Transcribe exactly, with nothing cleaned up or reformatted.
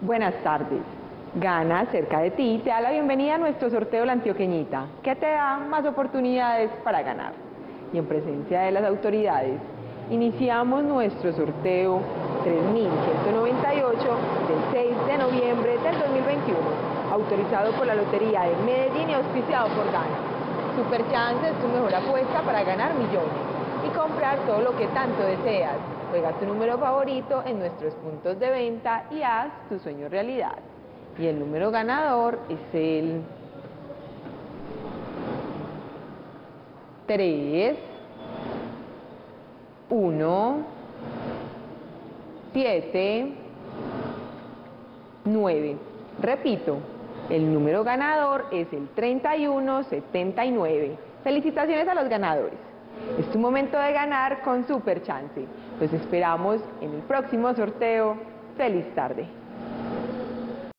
Buenas tardes. Gana cerca de ti te da la bienvenida a nuestro sorteo La Antioqueñita, que te da más oportunidades para ganar. Y en presencia de las autoridades, iniciamos nuestro sorteo tres mil ciento noventa y ocho del seis de noviembre del dos mil veintiuno, autorizado por la Lotería de Medellín y auspiciado por Gana. Superchance es tu mejor apuesta para ganar millones y comprar todo lo que tanto deseas. Juega tu número favorito en nuestros puntos de venta y haz tu sueño realidad. Y el número ganador es el tres, uno, siete, nueve. Repito, el número ganador es el treinta y uno setenta y nueve. Felicitaciones a los ganadores. Es tu momento de ganar con Superchance. Los esperamos en el próximo sorteo. ¡Feliz tarde!